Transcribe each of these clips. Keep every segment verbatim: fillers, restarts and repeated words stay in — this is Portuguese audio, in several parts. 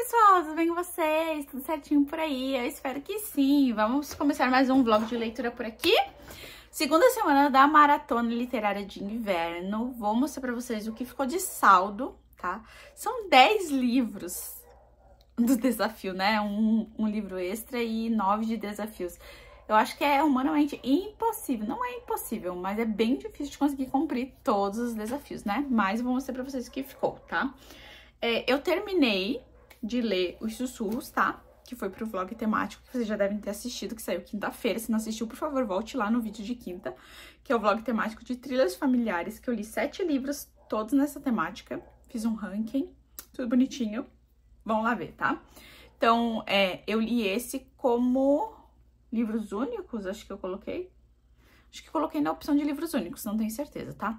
pessoal, tudo bem com vocês? Tudo certinho por aí? Eu espero que sim. Vamos começar mais um vlog de leitura por aqui. Segunda semana da Maratona Literária de Inverno. Vou mostrar pra vocês o que ficou de saldo, tá? São dez livros do desafio, né? Um, um livro extra e nove de desafios. Eu acho que é humanamente impossível. Não é impossível, mas é bem difícil de conseguir cumprir todos os desafios, né? Mas eu vou mostrar pra vocês o que ficou, tá? É, eu terminei de ler Os Sussurros, tá? Que foi pro vlog temático, que vocês já devem ter assistido, que saiu quinta-feira. Se não assistiu, por favor, volte lá no vídeo de quinta, que é o vlog temático de trilhas familiares, que eu li sete livros, todos nessa temática. Fiz um ranking, tudo bonitinho. Vamos lá ver, tá? Então, é, eu li esse como livros únicos, acho que eu coloquei. Acho que coloquei na opção de livros únicos, não tenho certeza, tá?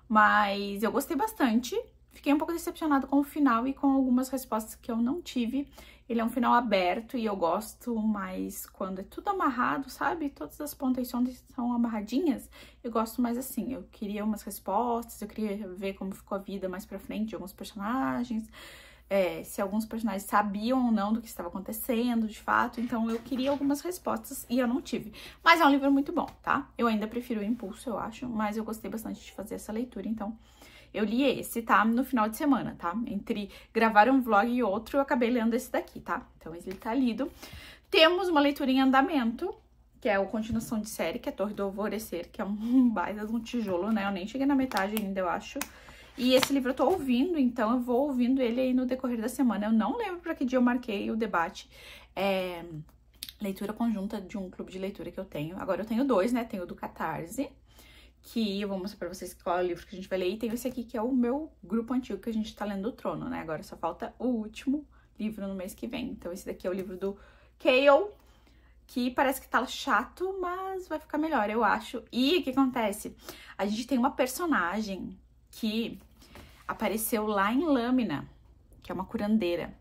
Mas eu gostei bastante. Fiquei um pouco decepcionada com o final e com algumas respostas que eu não tive. Ele é um final aberto e eu gosto mais quando é tudo amarrado, sabe? Todas as pontas são amarradinhas. Eu gosto mais assim. Eu queria umas respostas, eu queria ver como ficou a vida mais pra frente de alguns personagens. É, se alguns personagens sabiam ou não do que estava acontecendo, de fato. Então, eu queria algumas respostas e eu não tive. Mas é um livro muito bom, tá? Eu ainda prefiro o Impulso, eu acho. Mas eu gostei bastante de fazer essa leitura, então... Eu li esse, tá? No final de semana, tá? Entre gravar um vlog e outro, eu acabei lendo esse daqui, tá? Então, ele tá lido. Temos uma leitura em andamento, que é a continuação de série, que é Torre do Alvorecer, que é um baita de um tijolo, né? Eu nem cheguei na metade ainda, eu acho. E esse livro eu tô ouvindo, então eu vou ouvindo ele aí no decorrer da semana. Eu não lembro pra que dia eu marquei o debate. É... Leitura conjunta de um clube de leitura que eu tenho. Agora eu tenho dois, né? Tenho o do Catarse, que eu vou mostrar pra vocês qual é o livro que a gente vai ler. E tem esse aqui, que é o meu grupo antigo, que a gente tá lendo o Trono, né? Agora só falta o último livro no mês que vem. Então esse daqui é o livro do Cale, que parece que tá chato, mas vai ficar melhor, eu acho. E o que acontece? A gente tem uma personagem que apareceu lá em Lâmina, que é uma curandeira.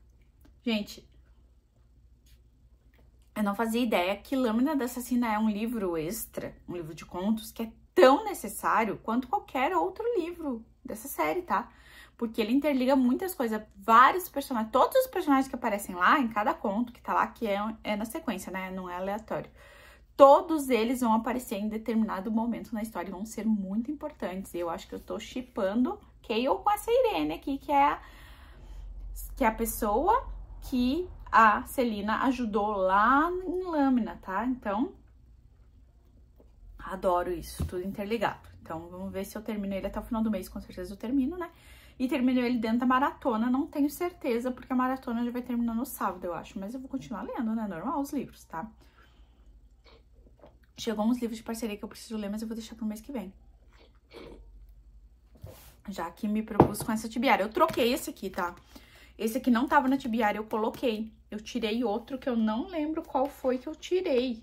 Gente, eu não fazia ideia que Lâmina da Assassina é um livro extra, um livro de contos, que é tão necessário quanto qualquer outro livro dessa série, tá? Porque ele interliga muitas coisas, vários personagens, todos os personagens que aparecem lá, em cada conto que tá lá, que é, é na sequência, né? Não é aleatório. Todos eles vão aparecer em determinado momento na história e vão ser muito importantes. E eu acho que eu tô shippando Cale com essa Irene aqui, que é a, que é a pessoa que a Celina ajudou lá em Lâmina, tá? Então, adoro isso, tudo interligado. Então, vamos ver se eu termino ele até o final do mês, com certeza eu termino, né? E termino ele dentro da maratona, não tenho certeza, porque a maratona já vai terminar no sábado, eu acho. Mas eu vou continuar lendo, né? Normal, os livros, tá? Chegou uns livros de parceria que eu preciso ler, mas eu vou deixar pro mês que vem. Já que me propus com essa tibiária. Eu troquei esse aqui, tá? Esse aqui não tava na tibiária, eu coloquei. Eu tirei outro que eu não lembro qual foi que eu tirei.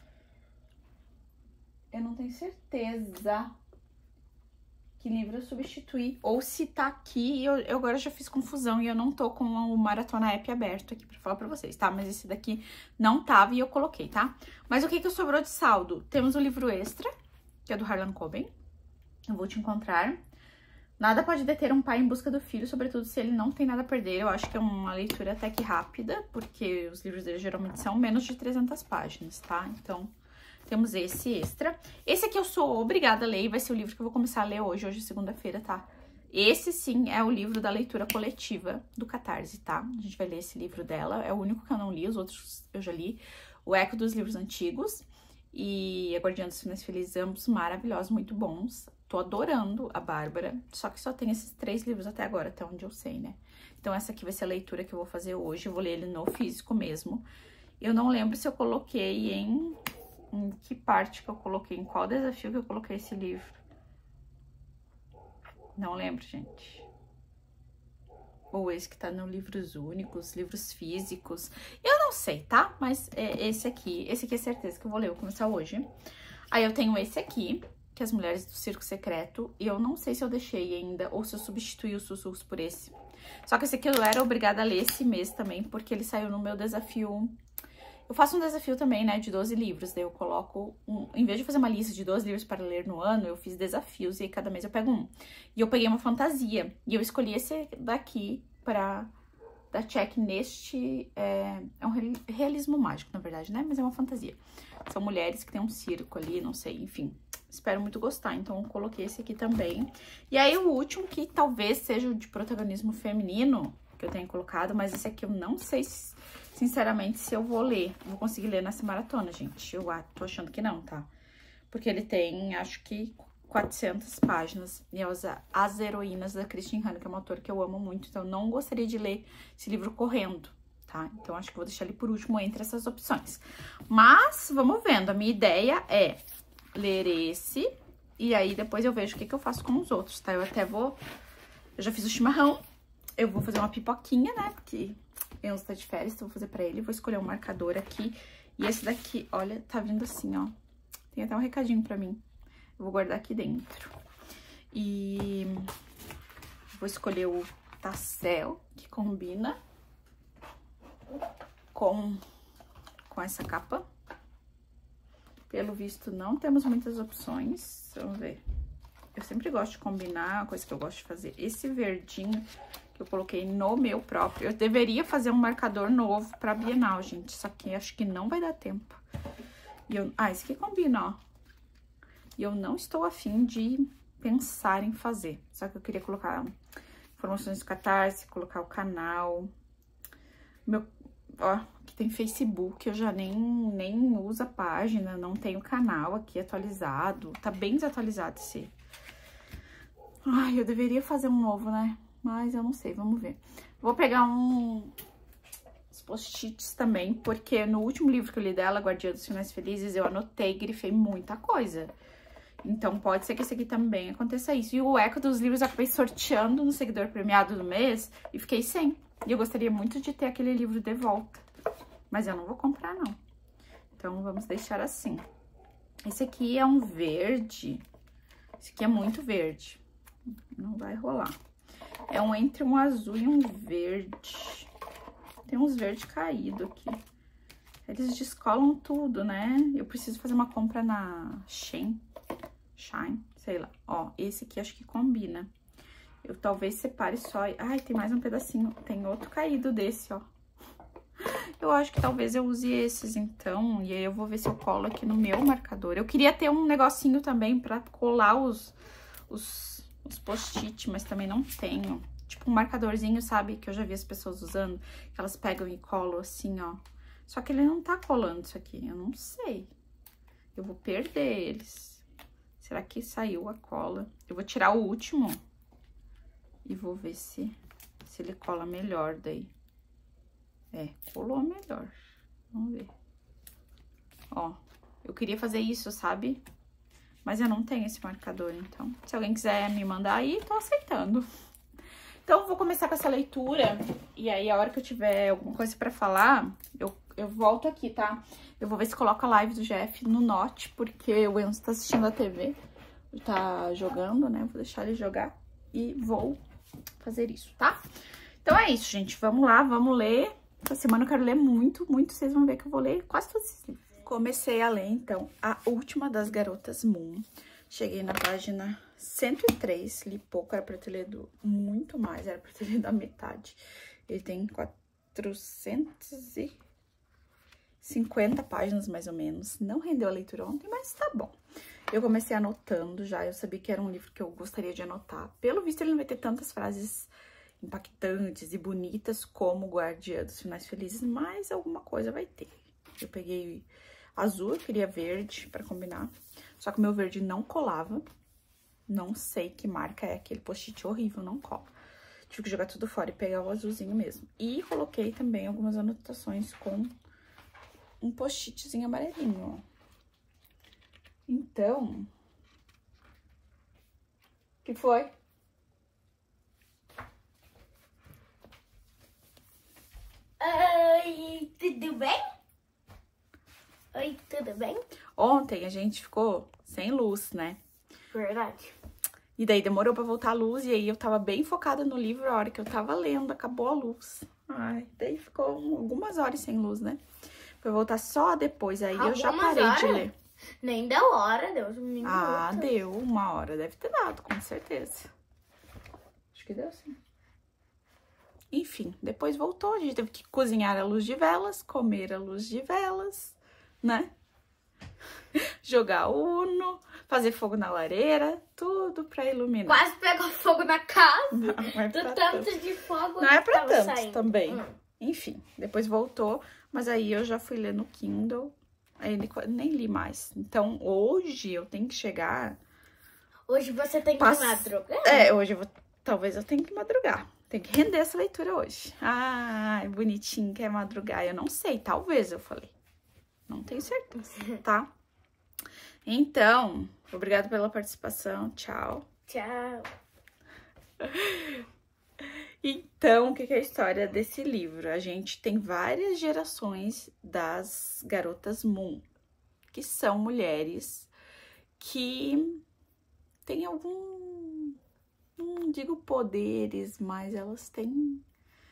Eu não tenho certeza que livro eu substituí. Ou se tá aqui, eu, eu agora já fiz confusão e eu não tô com o Maratona App aberto aqui pra falar pra vocês, tá? Mas esse daqui não tava e eu coloquei, tá? Mas o que que sobrou de saldo? Temos o livro extra, que é do Harlan Coben. Eu vou te encontrar. Nada pode deter um pai em busca do filho, sobretudo se ele não tem nada a perder. Eu acho que é uma leitura até que rápida, porque os livros dele geralmente são menos de trezentas páginas, tá? Então, temos esse extra. Esse aqui eu sou obrigada a ler e vai ser o livro que eu vou começar a ler hoje, hoje é segunda-feira, tá? Esse, sim, é o livro da leitura coletiva do Catarse, tá? A gente vai ler esse livro dela, é o único que eu não li, os outros eu já li. O Eco dos Livros Antigos e A Guardiã dos Finais Felizes, ambos maravilhosos, muito bons. Tô adorando a Bárbara, só que só tem esses três livros até agora, até onde eu sei, né? Então, essa aqui vai ser a leitura que eu vou fazer hoje. Eu vou ler ele no físico mesmo. Eu não lembro se eu coloquei em... Em que parte que eu coloquei, em qual desafio que eu coloquei esse livro. Não lembro, gente. Ou esse que tá no Livros Únicos, livros físicos. Eu não sei, tá? Mas é esse aqui. Esse aqui é certeza que eu vou ler, eu vou começar hoje. Aí eu tenho esse aqui, que é As Mulheres do Circo Secreto. E eu não sei se eu deixei ainda, ou se eu substituí os Sussurros por esse. Só que esse aqui eu era obrigada a ler esse mês também, porque ele saiu no meu desafio... Eu faço um desafio também, né, de doze livros, daí eu coloco, um, em vez de fazer uma lista de doze livros para ler no ano, eu fiz desafios e cada mês eu pego um. E eu peguei uma fantasia, e eu escolhi esse daqui pra da Check neste... É, é um realismo mágico, na verdade, né? Mas é uma fantasia. São mulheres que tem um circo ali, não sei, enfim. Espero muito gostar, então eu coloquei esse aqui também. E aí o último, que talvez seja o de protagonismo feminino, que eu tenho colocado, mas esse aqui eu não sei, sinceramente, se eu vou ler. Vou conseguir ler nessa maratona, gente. Eu tô achando que não, tá? Porque ele tem, acho que, quatrocentas páginas. E é As Heroínas, da Christine Hanna, que é uma autora que eu amo muito. Então, eu não gostaria de ler esse livro correndo, tá? Então, acho que vou deixar ele por último entre essas opções. Mas, vamos vendo. A minha ideia é ler esse. E aí, depois eu vejo o que, que eu faço com os outros, tá? Eu até vou... Eu já fiz o chimarrão. Eu vou fazer uma pipoquinha, né? Porque Enzo tá de férias, então eu vou fazer pra ele. Vou escolher um marcador aqui. E esse daqui, olha, tá vindo assim, ó. Tem até um recadinho pra mim. Eu vou guardar aqui dentro. E vou escolher o Tassel, que combina com, com essa capa. Pelo visto, não temos muitas opções. Vamos ver. Eu sempre gosto de combinar, a coisa que eu gosto de fazer. Esse verdinho que eu coloquei no meu próprio. Eu deveria fazer um marcador novo pra Bienal, gente. Só que acho que não vai dar tempo. E eu, ah, esse aqui combina, ó. E eu não estou afim de pensar em fazer. Só que eu queria colocar informações do Catarse, colocar o canal. Meu, ó, aqui tem Facebook, eu já nem, nem uso a página, não tenho canal aqui atualizado. Tá bem desatualizado esse. Ai, eu deveria fazer um novo, né? Mas eu não sei, vamos ver. Vou pegar um... post-its também, porque no último livro que eu li dela, Guardiã dos Finais Felizes, eu anotei e grifei muita coisa. Então, pode ser que esse aqui também aconteça isso. E o eco dos livros eu acabei sorteando no seguidor premiado do mês e fiquei sem. E eu gostaria muito de ter aquele livro de volta. Mas eu não vou comprar, não. Então, vamos deixar assim. Esse aqui é um verde. Esse aqui é muito verde. Não vai rolar. É um entre um azul e um verde. Tem uns verdes caídos aqui. Eles descolam tudo, né? Eu preciso fazer uma compra na Shein. Shine, sei lá. Ó, esse aqui acho que combina. Eu talvez separe só... Ai, tem mais um pedacinho. Tem outro caído desse, ó. Eu acho que talvez eu use esses, então. E aí eu vou ver se eu colo aqui no meu marcador. Eu queria ter um negocinho também pra colar os, os, os post-it, mas também não tenho. Tipo um marcadorzinho, sabe? Que eu já vi as pessoas usando. Que elas pegam e colam assim, ó. Só que ele não tá colando isso aqui. Eu não sei. Eu vou perder eles. Será que saiu a cola? Eu vou tirar o último. E vou ver se, se ele cola melhor daí. É, colou melhor. Vamos ver. Ó, eu queria fazer isso, sabe? Mas eu não tenho esse marcador, então. Se alguém quiser me mandar aí, tô aceitando. Então, eu vou começar com essa leitura. E aí, a hora que eu tiver alguma coisa pra falar, eu, eu volto aqui, tá? Eu vou ver se coloco a live do Jeff no Note, porque o Enzo tá assistindo a T V. Tá jogando, né? Vou deixar ele jogar e vou fazer isso, tá? Então, é isso, gente. Vamos lá, vamos ler. Essa semana eu quero ler muito, muito. Vocês vão ver que eu vou ler quase todos esses livros. Comecei a ler, então, A Última das Garotas Moon. Cheguei na página cento e três, li pouco, era pra ter lido muito mais, era pra ter lido a metade. Ele tem quatrocentas e cinquenta páginas, mais ou menos. Não rendeu a leitura ontem, mas tá bom. Eu comecei anotando já, eu sabia que era um livro que eu gostaria de anotar. Pelo visto, ele não vai ter tantas frases impactantes e bonitas como Guardiã dos Finais Felizes, mas alguma coisa vai ter. Eu peguei azul, eu queria verde pra combinar, só que o meu verde não colava. Não sei que marca é, aquele post-it horrível, não cola. Tive que jogar tudo fora e pegar o azulzinho mesmo. E coloquei também algumas anotações com um post-itzinho amarelinho, ó. Então, o que foi? Oi, tudo bem? Oi, tudo bem? Ontem a gente ficou sem luz, né? Verdade. E daí demorou pra voltar a luz, e aí eu tava bem focada no livro, a hora que eu tava lendo, acabou a luz. Ai, daí ficou algumas horas sem luz, né? Foi voltar só depois, aí eu já parei de ler. Nem deu hora, deu uns minutos. Ah, deu uma hora, deve ter dado, com certeza. Acho que deu sim. enfim, depois voltou, a gente teve que cozinhar à luz de velas, comer à luz de velas, né? Jogar Uno, fazer fogo na lareira, tudo pra iluminar. Quase pegou fogo na casa. Não, não é pra Do tanto. tanto de fogo. Não é pra tava tanto saindo. também. Hum. Enfim, depois voltou, mas aí eu já fui ler no Kindle, aí nem li mais. Então, hoje eu tenho que chegar... Hoje você tem que Pass... madrugar? É, hoje eu vou... talvez eu tenha que madrugar. Tem que render essa leitura hoje. Ai, bonitinho, quer madrugar. Eu não sei, talvez eu falei. Não tenho certeza, tá? Então, obrigada pela participação. Tchau. Tchau. Então, o que é a história desse livro? A gente tem várias gerações das garotas Moon, que são mulheres que têm algum, não digo poderes, mas elas têm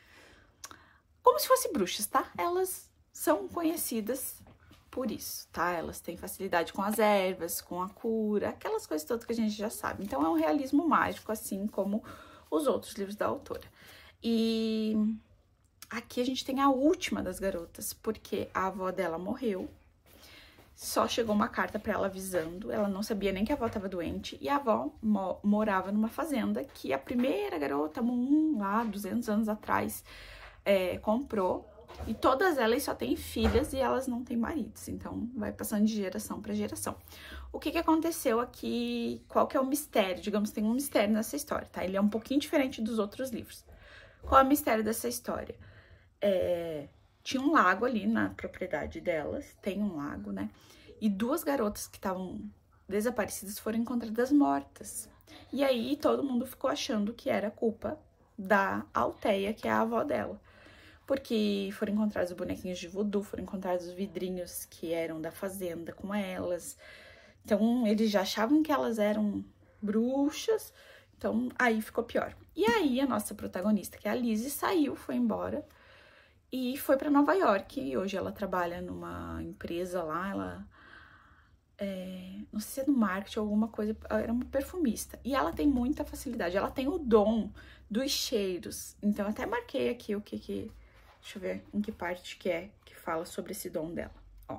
como se fossem bruxas, tá? Elas são conhecidas por isso, tá? Elas têm facilidade com as ervas, com a cura, aquelas coisas todas que a gente já sabe. Então, é um realismo mágico, assim como os outros livros da autora. E aqui a gente tem a última das garotas, porque a avó dela morreu. Só chegou uma carta pra ela avisando, ela não sabia nem que a avó estava doente, e a avó mo morava numa fazenda que a primeira garota, Moon, lá duzentos anos atrás, é, comprou. E todas elas só têm filhas e elas não têm maridos, então vai passando de geração para geração. O que que aconteceu aqui, qual que é o mistério? Digamos, tem um mistério nessa história, tá? Ele é um pouquinho diferente dos outros livros. Qual é o mistério dessa história? É, tinha um lago ali na propriedade delas, tem um lago, né? E duas garotas que estavam desaparecidas foram encontradas mortas. E aí todo mundo ficou achando que era culpa da Alteia, que é a avó dela. Porque foram encontrados bonequinhos de voodoo, foram encontrados vidrinhos que eram da fazenda com elas. Então, eles já achavam que elas eram bruxas, então aí ficou pior. E aí, a nossa protagonista, que é a Lizzie, saiu, foi embora e foi para Nova York. E hoje ela trabalha numa empresa lá, ela... É, não sei se é no marketing ou alguma coisa, era uma perfumista. E ela tem muita facilidade, ela tem o dom dos cheiros. Então, eu até marquei aqui o que que... Deixa eu ver em que parte que é que fala sobre esse dom dela. Ó,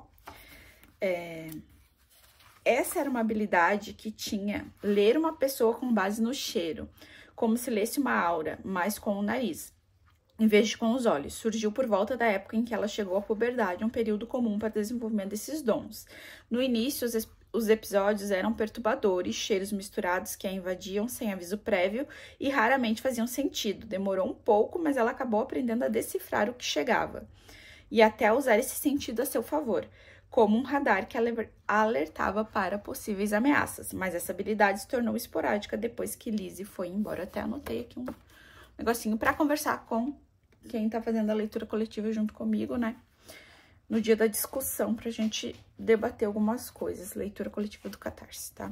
é, essa era uma habilidade que tinha ler uma pessoa com base no cheiro, como se lesse uma aura, mas com o nariz, em vez de com os olhos. Surgiu por volta da época em que ela chegou à puberdade, um período comum para o desenvolvimento desses dons. No início, os, os episódios eram perturbadores, cheiros misturados que a invadiam sem aviso prévio e raramente faziam sentido. Demorou um pouco, mas ela acabou aprendendo a decifrar o que chegava e até usar esse sentido a seu favor, como um radar que alertava para possíveis ameaças. Mas essa habilidade se tornou esporádica depois que Lizzie foi embora. Até anotei aqui um negocinho para conversar com quem tá fazendo a leitura coletiva junto comigo, né? No dia da discussão, pra gente debater algumas coisas. Leitura coletiva do Catarse, tá?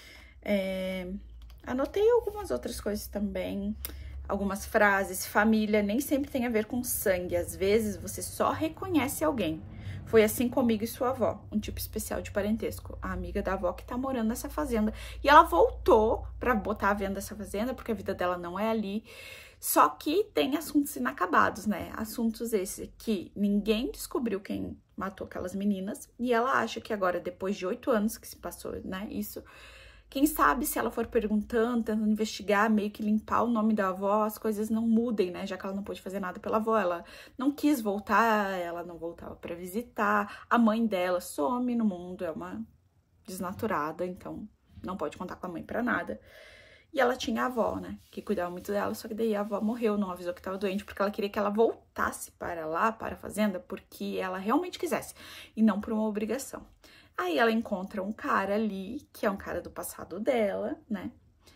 É, anotei algumas outras coisas também. Algumas frases. Família nem sempre tem a ver com sangue. Às vezes, você só reconhece alguém. Foi assim comigo e sua avó. Um tipo especial de parentesco. A amiga da avó que tá morando nessa fazenda. E ela voltou pra botar a venda dessa fazenda, porque a vida dela não é ali. Só que tem assuntos inacabados, né? Assuntos esses que ninguém descobriu quem matou aquelas meninas. E ela acha que agora, depois de oito anos que se passou, né? Isso, quem sabe se ela for perguntando, tentando investigar, meio que limpar o nome da avó, as coisas não mudem, né? Já que ela não pôde fazer nada pela avó, ela não quis voltar, ela não voltava pra visitar. A mãe dela some no mundo, é uma desnaturada, então não pode contar com a mãe pra nada. E ela tinha a avó, né, que cuidava muito dela, só que daí a avó morreu, não avisou que estava doente, porque ela queria que ela voltasse para lá, para a fazenda, porque ela realmente quisesse, e não por uma obrigação. Aí ela encontra um cara ali, que é um cara do passado dela, né,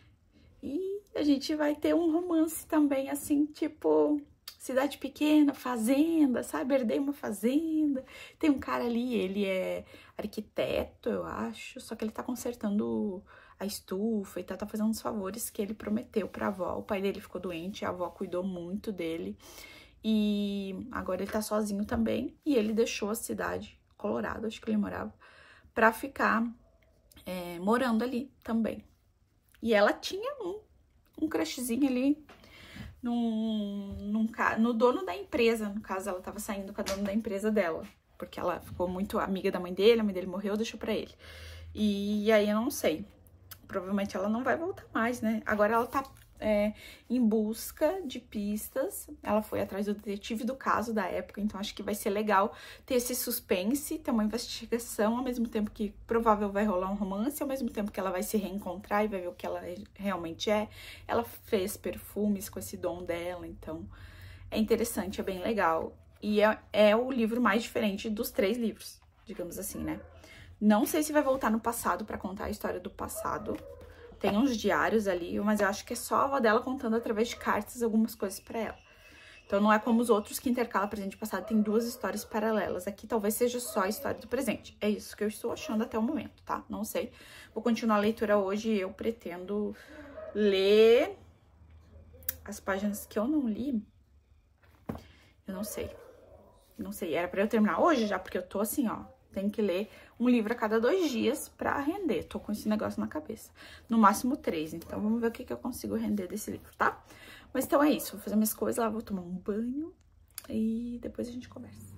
e a gente vai ter um romance também, assim, tipo, cidade pequena, fazenda, sabe, herdei uma fazenda, tem um cara ali, ele é arquiteto, eu acho, só que ele tá consertando a estufa e tá, tá fazendo uns favores que ele prometeu pra avó. O pai dele ficou doente, a avó cuidou muito dele. E agora ele tá sozinho também. E ele deixou a cidade, Colorado, acho que ele morava, pra ficar é, morando ali também. E ela tinha um, um crushzinho ali num, num, no dono da empresa. No caso, ela tava saindo com a dona da empresa dela. Porque ela ficou muito amiga da mãe dele, a mãe dele morreu, deixou pra ele. E aí eu não sei. Provavelmente ela não vai voltar mais, né? Agora ela tá é, em busca de pistas. Ela foi atrás do detetive do caso da época, então acho que vai ser legal ter esse suspense, ter uma investigação, ao mesmo tempo que provável vai rolar um romance, ao mesmo tempo que ela vai se reencontrar e vai ver o que ela realmente é. Ela fez perfumes com esse dom dela, então é interessante, é bem legal. E é, é o livro mais diferente dos três livros, digamos assim, né? Não sei se vai voltar no passado pra contar a história do passado. Tem uns diários ali, mas eu acho que é só a avó dela contando através de cartas algumas coisas pra ela. Então não é como os outros que intercala presente e passado, tem duas histórias paralelas. Aqui talvez seja só a história do presente. É isso que eu estou achando até o momento, tá? Não sei. Vou continuar a leitura hoje e eu pretendo ler as páginas que eu não li. Eu não sei. Não sei, era pra eu terminar hoje já, porque eu tô assim, ó, tenho que ler um livro a cada dois dias pra render. Tô com esse negócio na cabeça. No máximo três, então vamos ver o que, que eu consigo render desse livro, tá? Mas então é isso, vou fazer minhas coisas lá, vou tomar um banho e depois a gente conversa.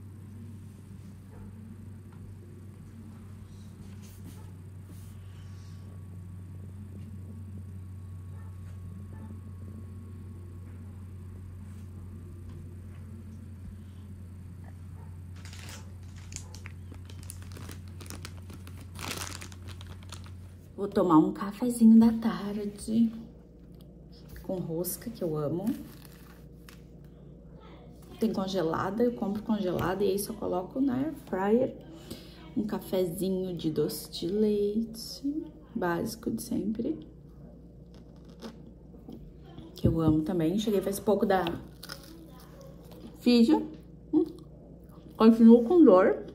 Vou tomar um cafezinho da tarde com rosca, que eu amo. Tem congelada, eu compro congelada e aí só coloco na air fryer. Um cafezinho de doce de leite, básico de sempre. Que eu amo também. Cheguei faz pouco da Físio. Hum. Continuo com dor.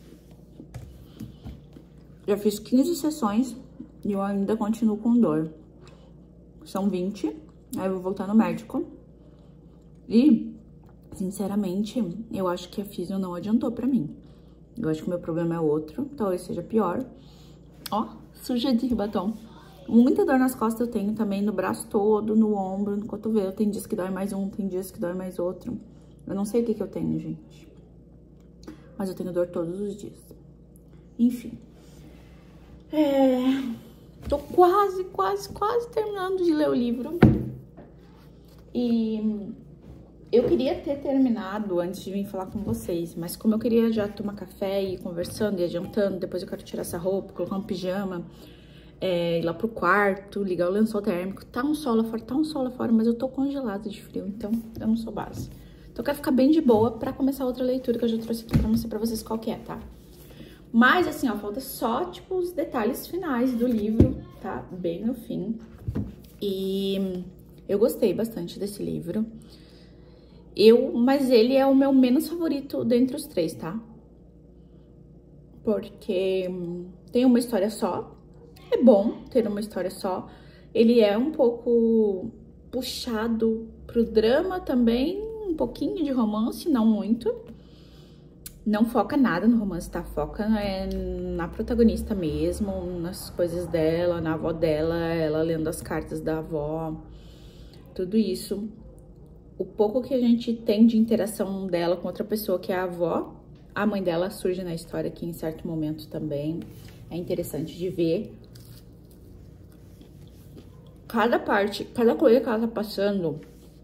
Já fiz quinze sessões. E eu ainda continuo com dor. São vinte. Aí eu vou voltar no médico. E, sinceramente, eu acho que a físio não adiantou pra mim. Eu acho que o meu problema é outro. Talvez seja pior. Ó, suja de batom. Muita dor nas costas eu tenho também. No braço todo, no ombro, no cotovelo. Tem dias que dói mais um, tem dias que dói mais outro. Eu não sei o que que eu tenho, gente. Mas eu tenho dor todos os dias. Enfim. É... Tô quase, quase, quase terminando de ler o livro. E eu queria ter terminado antes de vir falar com vocês, mas como eu queria já tomar café e ir conversando e adiantando, depois eu quero tirar essa roupa, colocar um pijama, é, ir lá pro quarto, ligar o lençol térmico. Tá um sol lá fora, tá um sol lá fora, mas eu tô congelada de frio, então eu não sou base. Então eu quero ficar bem de boa pra começar outra leitura que eu já trouxe aqui pra mostrar pra vocês qual que é, tá? Mas, assim, ó, falta só, tipo, os detalhes finais do livro, tá? Bem no fim. E eu gostei bastante desse livro. Eu, mas ele é o meu menos favorito dentre os três, tá? Porque tem uma história só. É bom ter uma história só. Ele é um pouco puxado pro drama também, um pouquinho de romance, não muito. Não foca nada no romance, tá? Foca é, na protagonista mesmo, nas coisas dela, na avó dela, ela lendo as cartas da avó, tudo isso. O pouco que a gente tem de interação dela com outra pessoa, que é a avó, a mãe dela surge na história aqui em certo momento também. É interessante de ver. Cada parte, cada coisa que ela tá passando,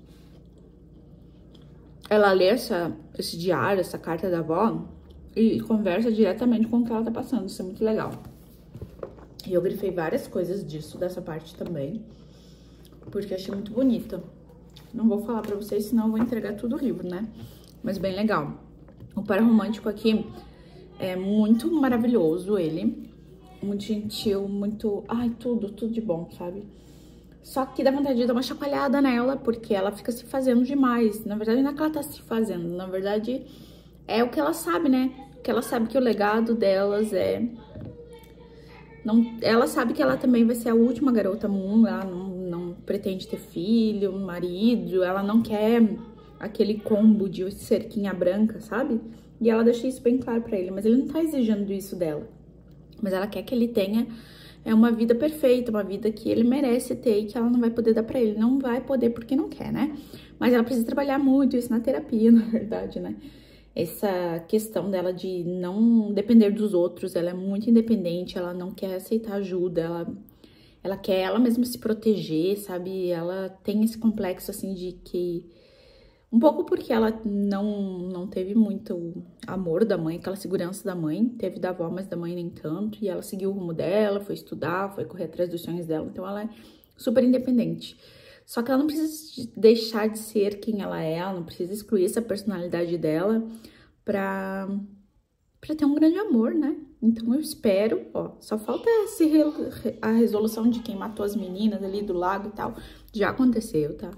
ela lê essa, esse diário, essa carta da avó e conversa diretamente com o que ela tá passando. Isso é muito legal. E eu grifei várias coisas disso, dessa parte também, porque achei muito bonita. Não vou falar pra vocês, senão eu vou entregar tudo o livro, né? Mas bem legal. O par romântico aqui é muito maravilhoso, ele. Muito gentil, muito... Ai, tudo, tudo de bom, sabe? Só que dá vontade de dar uma chacoalhada nela, porque ela fica se fazendo demais. Na verdade, não é que ela tá se fazendo. Na verdade, é o que ela sabe, né? Que ela sabe que o legado delas é... Não... Ela sabe que ela também vai ser a última garota mundo. Ela não, não pretende ter filho, marido. Ela não quer aquele combo de cerquinha branca, sabe? E ela deixa isso bem claro pra ele. Mas ele não tá exigindo isso dela. Mas ela quer que ele tenha é uma vida perfeita, uma vida que ele merece ter e que ela não vai poder dar pra ele. Não vai poder porque não quer, né? Mas ela precisa trabalhar muito isso na terapia, na verdade, né? Essa questão dela de não depender dos outros, ela é muito independente, ela não quer aceitar ajuda, ela, ela quer ela mesma se proteger, sabe? Ela tem esse complexo, assim, de que... Um pouco porque ela não, não teve muito amor da mãe, aquela segurança da mãe, teve da avó, mas da mãe nem tanto, e ela seguiu o rumo dela, foi estudar, foi correr atrás dos sonhos dela, então ela é super independente. Só que ela não precisa deixar de ser quem ela é, ela não precisa excluir essa personalidade dela pra, pra ter um grande amor, né? Então eu espero, ó, só falta esse, a resolução de quem matou as meninas ali do lago e tal, já aconteceu, tá?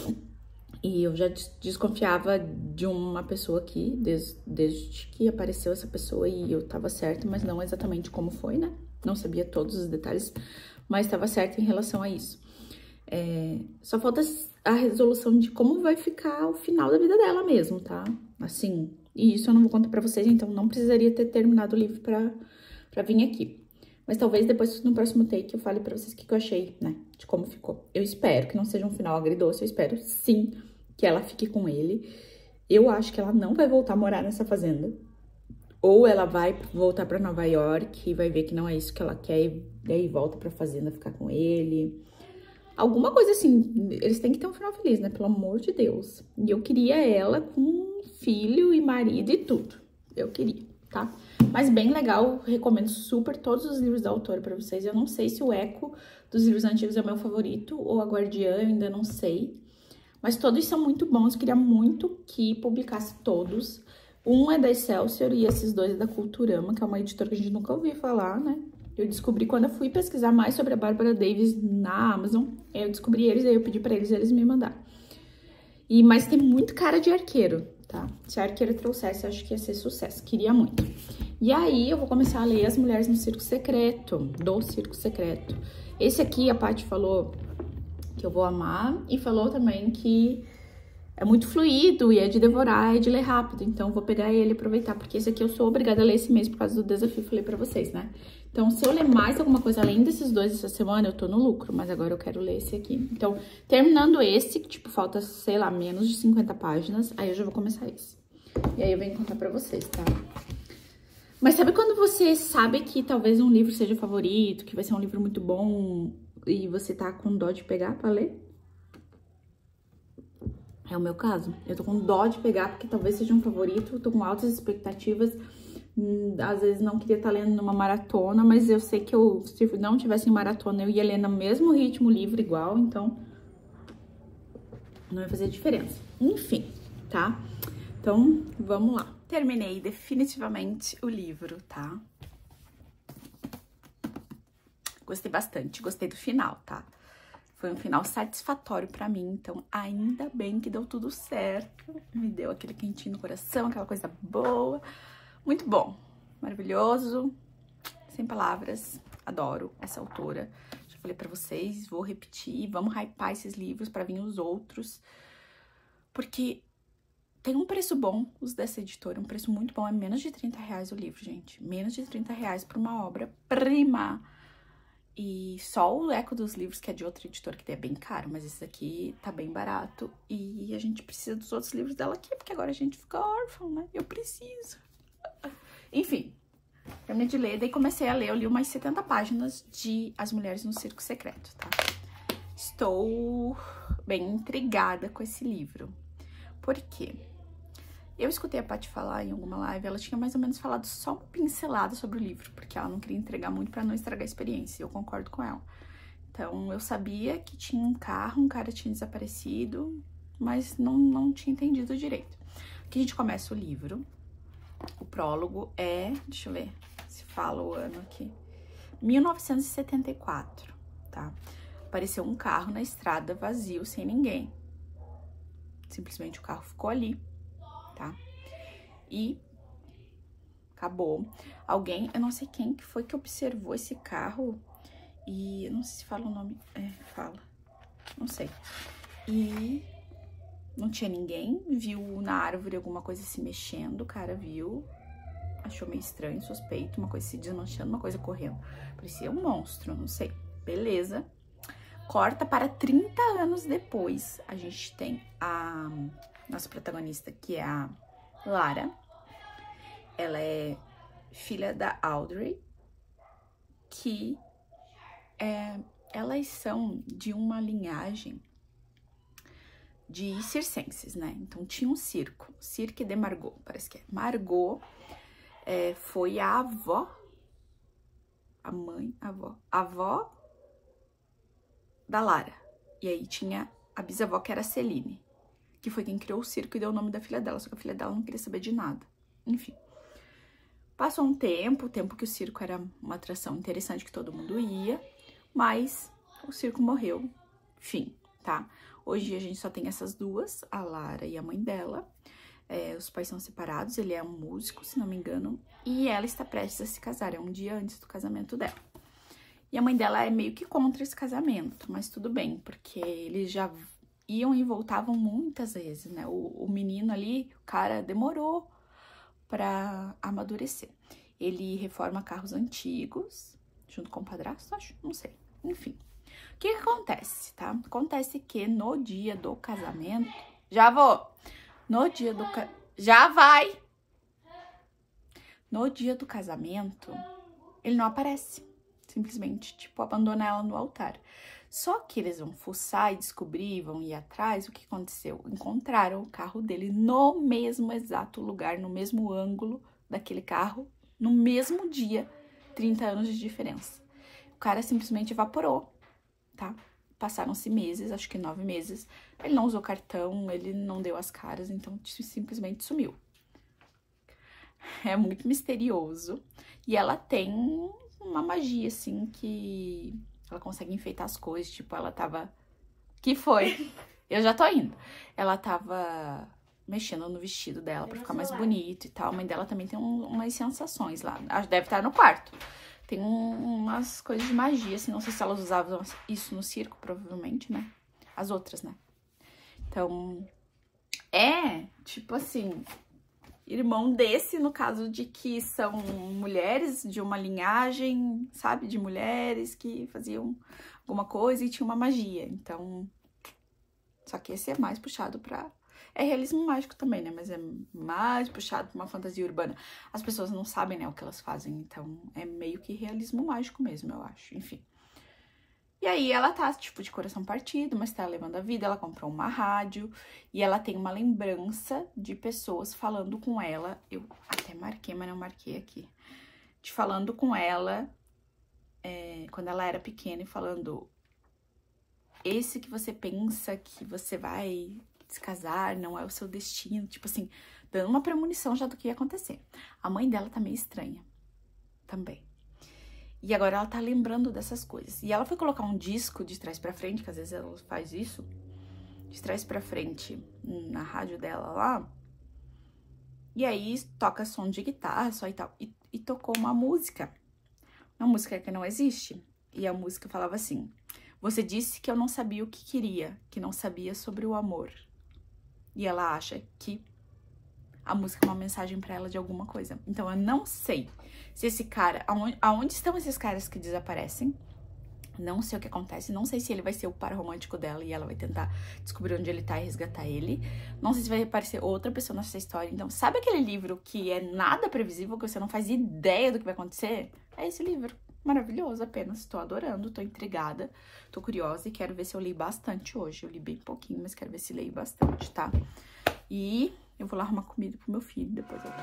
E eu já desconfiava de uma pessoa aqui, desde, desde que apareceu essa pessoa e eu tava certa, mas não exatamente como foi, né? Não sabia todos os detalhes, mas tava certa em relação a isso. É, só falta a resolução de como vai ficar o final da vida dela mesmo, tá? Assim, e isso eu não vou contar pra vocês, então não precisaria ter terminado o livro pra, pra vir aqui. Mas talvez depois, no próximo take, eu fale pra vocês o que, que eu achei, né? De como ficou. Eu espero que não seja um final agridoce, eu espero sim que ela fique com ele. Eu acho que ela não vai voltar a morar nessa fazenda. Ou ela vai voltar pra Nova York e vai ver que não é isso que ela quer e daí volta pra fazenda ficar com ele. Alguma coisa assim, eles têm que ter um final feliz, né? Pelo amor de Deus. E eu queria ela com filho e marido e tudo. Eu queria, tá? Mas bem legal, recomendo super todos os livros da autora pra vocês. Eu não sei se o Eco dos livros antigos é o meu favorito ou a Guardiã, eu ainda não sei. Mas todos são muito bons, eu queria muito que publicasse todos. Um é da Excelsior e esses dois é da Culturama, que é uma editora que a gente nunca ouviu falar, né? Eu descobri quando eu fui pesquisar mais sobre a Bárbara Davis na Amazon, eu descobri eles, aí eu pedi pra eles, eles me mandaram. E, mas tem muito cara de arqueiro, tá? Se a Arqueiro trouxesse, eu acho que ia ser sucesso, queria muito. E aí eu vou começar a ler As Mulheres no Circo Secreto, do Circo Secreto. Esse aqui, a Paty falou que eu vou amar, e falou também que é muito fluido e é de devorar, é de ler rápido, então vou pegar ele e aproveitar, porque esse aqui eu sou obrigada a ler esse mês por causa do desafio que eu falei pra vocês, né? Então, se eu ler mais alguma coisa além desses dois essa semana, eu tô no lucro, mas agora eu quero ler esse aqui. Então, terminando esse, que tipo, falta, sei lá, menos de cinquenta páginas, aí eu já vou começar esse. E aí eu venho contar pra vocês, tá? Mas sabe quando você sabe que talvez um livro seja o favorito, que vai ser um livro muito bom e você tá com dó de pegar pra ler? É o meu caso. Eu tô com dó de pegar porque talvez seja um favorito, tô com altas expectativas. Hum, às vezes não queria estar lendo numa maratona, mas eu sei que eu, se não tivesse em maratona, eu ia ler no mesmo ritmo o livro igual, então não ia fazer diferença. Enfim, tá? Então, vamos lá. Terminei definitivamente o livro, tá? Gostei bastante, gostei do final, tá? Foi um final satisfatório pra mim, então ainda bem que deu tudo certo. Me deu aquele quentinho no coração, aquela coisa boa. Muito bom, maravilhoso, sem palavras, adoro essa autora. Já falei pra vocês, vou repetir, vamos hypar esses livros pra vir os outros. Porque tem um preço bom, os dessa editora, um preço muito bom, é menos de trinta reais o livro, gente. Menos de trinta reais pra uma obra-prima. E só o Eco dos Livros, que é de outra editora, que é bem caro, mas esse aqui tá bem barato. E a gente precisa dos outros livros dela aqui, porque agora a gente fica órfão, né? Eu preciso. Enfim, terminei de ler, daí comecei a ler, eu li umas setenta páginas de As Mulheres no Circo Secreto, tá? Estou bem intrigada com esse livro. Por quê? Eu escutei a Paty falar em alguma live, ela tinha mais ou menos falado só uma pincelada sobre o livro, porque ela não queria entregar muito pra não estragar a experiência, eu concordo com ela. Então, eu sabia que tinha um carro, um cara tinha desaparecido, mas não, não tinha entendido direito. Aqui a gente começa o livro, o prólogo é, deixa eu ver se fala o ano aqui, mil novecentos e setenta e quatro, tá? Apareceu um carro na estrada vazio, sem ninguém. Simplesmente o carro ficou ali. Tá? E acabou. Alguém, eu não sei quem que foi que observou esse carro e eu não sei se fala o nome, é, fala, não sei. E não tinha ninguém, viu na árvore alguma coisa se mexendo, o cara viu, achou meio estranho, suspeito, uma coisa se desmanchando, uma coisa correndo. Parecia um monstro, não sei. Beleza. Corta para trinta anos depois. A gente tem a nossa protagonista, que é a Lara. Ela é filha da Audrey, que é, elas são de uma linhagem de circenses, né? Então tinha um circo, Cirque de Margot, parece que é. Margot é, foi a avó, a mãe, a avó, a avó da Lara. E aí tinha a bisavó, que era a Celine, que foi quem criou o circo e deu o nome da filha dela, só que a filha dela não queria saber de nada. Enfim. Passou um tempo, o tempo que o circo era uma atração interessante, que todo mundo ia, mas o circo morreu. Fim, tá? Hoje a gente só tem essas duas, a Lara e a mãe dela. É, os pais são separados, ele é um músico, se não me engano, e ela está prestes a se casar, é um dia antes do casamento dela. E a mãe dela é meio que contra esse casamento, mas tudo bem, porque eles já iam e voltavam muitas vezes, né? O, o menino ali, o cara demorou para amadurecer. Ele reforma carros antigos, junto com o padrasto, acho, não sei, enfim. O que que acontece, tá? Acontece que no dia do casamento... Já vou! No dia do... Ca... Já vai! No dia do casamento, ele não aparece. Simplesmente, tipo, abandona ela no altar. Só que eles vão fuçar e descobrir, vão ir atrás. O que aconteceu? Encontraram o carro dele no mesmo exato lugar, no mesmo ângulo daquele carro, no mesmo dia, trinta anos de diferença. O cara simplesmente evaporou, tá? Passaram-se meses, acho que nove meses. Ele não usou cartão, ele não deu as caras, então simplesmente sumiu. É muito misterioso. E ela tem uma magia, assim, que ela consegue enfeitar as coisas. Tipo, ela tava... Que foi? Eu já tô indo. Ela tava mexendo no vestido dela pra ficar mais bonito e tal. A mãe dela também tem um, umas sensações lá. Deve estar no quarto. Tem um, umas coisas de magia, assim. Não sei se elas usavam isso no circo, provavelmente, né? As outras, né? Então, é, tipo assim... Irmão desse, no caso de que são mulheres de uma linhagem, sabe? De mulheres que faziam alguma coisa e tinha uma magia. Então, só que esse é mais puxado pra... É realismo mágico também, né? Mas é mais puxado pra uma fantasia urbana. As pessoas não sabem, né, o que elas fazem. Então, é meio que realismo mágico mesmo, eu acho. Enfim. E aí ela tá, tipo, de coração partido, mas tá levando a vida. Ela comprou uma rádio e ela tem uma lembrança de pessoas falando com ela. Eu até marquei, mas não marquei aqui. De falando com ela é, quando ela era pequena e falando... Esse que você pensa que você vai se casar não é o seu destino. Tipo assim, dando uma premonição já do que ia acontecer. A mãe dela tá meio estranha também. E agora ela tá lembrando dessas coisas. E ela foi colocar um disco de trás pra frente, que às vezes ela faz isso, de trás pra frente na rádio dela lá. E aí toca som de guitarra só e tal. E, e tocou uma música. Uma música que não existe. E a música falava assim: você disse que eu não sabia o que queria, que não sabia sobre o amor. E ela acha que a música é uma mensagem pra ela de alguma coisa. Então, eu não sei se esse cara... Aonde, aonde estão esses caras que desaparecem? Não sei o que acontece. Não sei se ele vai ser o par romântico dela e ela vai tentar descobrir onde ele tá e resgatar ele. Não sei se vai aparecer outra pessoa nessa história. Então, sabe aquele livro que é nada previsível, que você não faz ideia do que vai acontecer? É esse livro. Maravilhoso apenas. Tô adorando, tô intrigada, tô curiosa e quero ver se eu li bastante hoje. Eu li bem pouquinho, mas quero ver se leio bastante, tá? E... eu vou lá arrumar comida pro meu filho, depois eu...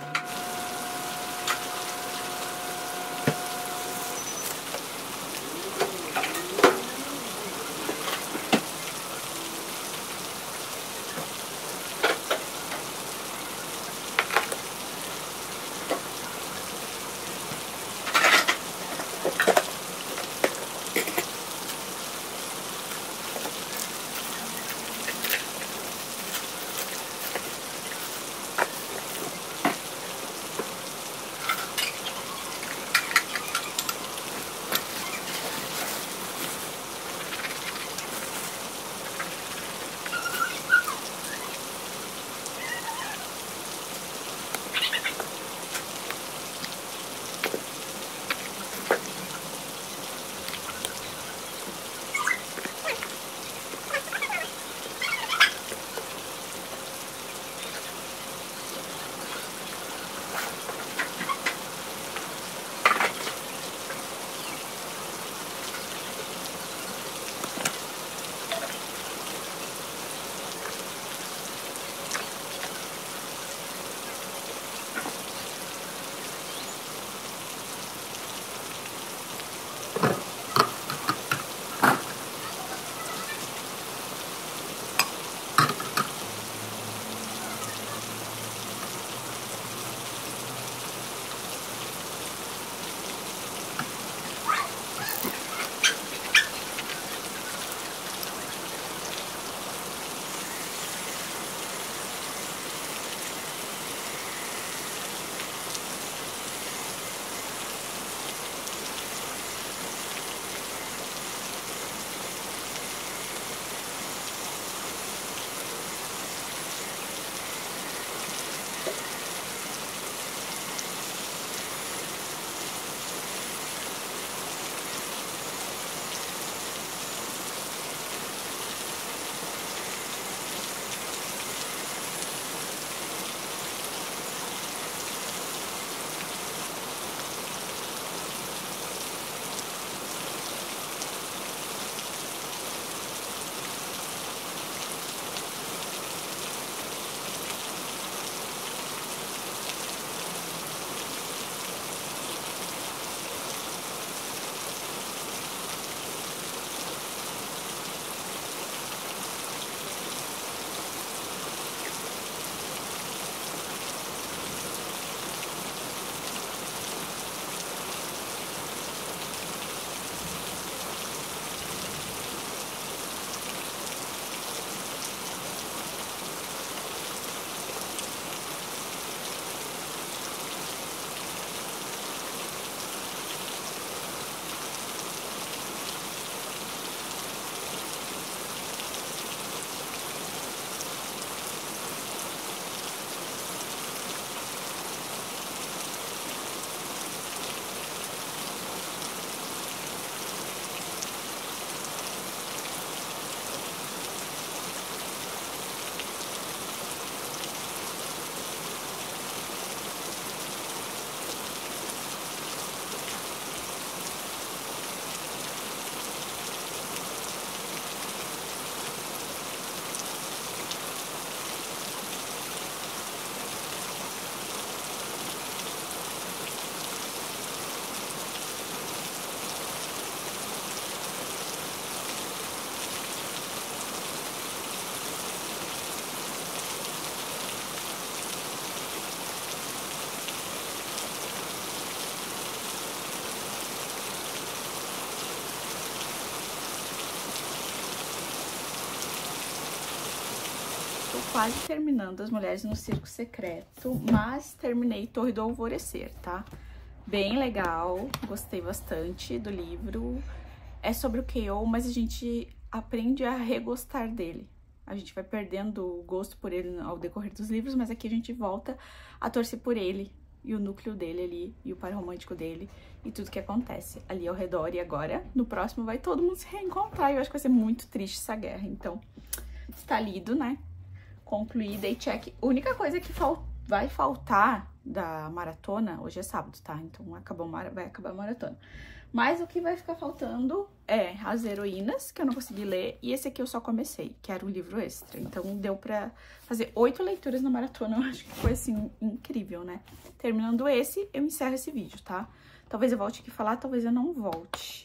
quase terminando As Mulheres no Circo Secreto, mas terminei Torre do Alvorecer, tá? Bem legal, gostei bastante do livro. É sobre o K O, mas a gente aprende a regostar dele. A gente vai perdendo o gosto por ele ao decorrer dos livros, mas aqui a gente volta a torcer por ele e o núcleo dele ali, e o par romântico dele, e tudo que acontece ali ao redor. E agora, no próximo, vai todo mundo se reencontrar. E eu acho que vai ser muito triste essa guerra. Então, está lido, né? Concluí, dei check. A única coisa que fal- vai faltar da maratona, hoje é sábado, tá? Então, acabou, vai acabar a maratona. Mas o que vai ficar faltando é As Heroínas, que eu não consegui ler, e esse aqui eu só comecei, que era um livro extra. Então, deu pra fazer oito leituras na maratona. Eu acho que foi, assim, incrível, né? Terminando esse, eu encerro esse vídeo, tá? Talvez eu volte aqui falar, talvez eu não volte.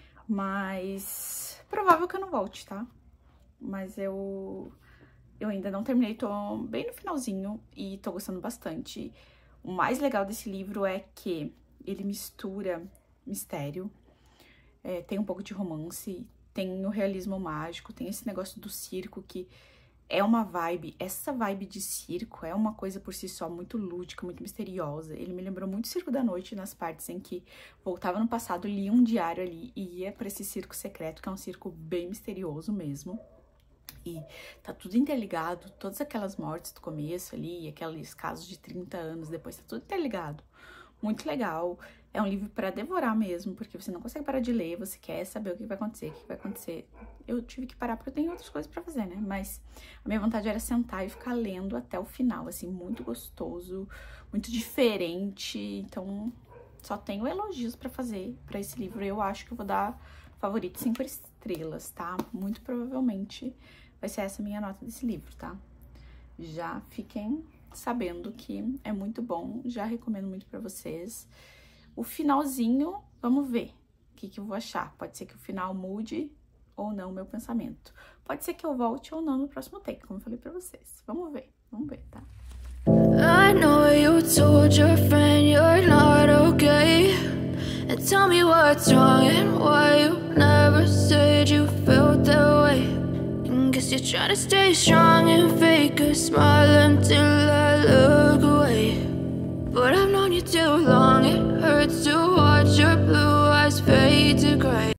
Mas provável que eu não volte, tá? Mas eu, eu ainda não terminei, tô bem no finalzinho e tô gostando bastante. O mais legal desse livro é que ele mistura mistério, é, tem um pouco de romance, tem o realismo mágico, tem esse negócio do circo que é uma vibe, essa vibe de circo é uma coisa por si só muito lúdica, muito misteriosa. Ele me lembrou muito Circo da Noite nas partes em que voltava no passado, lia um diário ali e ia pra esse circo secreto, que é um circo bem misterioso mesmo. E tá tudo interligado, todas aquelas mortes do começo ali, aqueles casos de trinta anos depois, tá tudo interligado. Muito legal, é um livro para devorar mesmo, porque você não consegue parar de ler, você quer saber o que vai acontecer, o que vai acontecer. Eu tive que parar porque eu tenho outras coisas para fazer, né? Mas a minha vontade era sentar e ficar lendo até o final, assim, muito gostoso, muito diferente. Então, só tenho elogios para fazer para esse livro. Eu acho que eu vou dar favorito cinco estrelas, tá? Muito provavelmente vai ser essa a minha nota desse livro, tá? Já fiquem sabendo que é muito bom, já recomendo muito pra vocês. O finalzinho, vamos ver o que, que eu vou achar. Pode ser que o final mude ou não o meu pensamento. Pode ser que eu volte ou não no próximo take, como eu falei pra vocês. Vamos ver, vamos ver, tá? I know you told your friend you're not okay. And tell me what's wrong and why you never said you felt that way. Guess you're trying to stay strong and fake a smile until I look away. But I've known you too long, it hurts to watch your blue eyes fade to gray.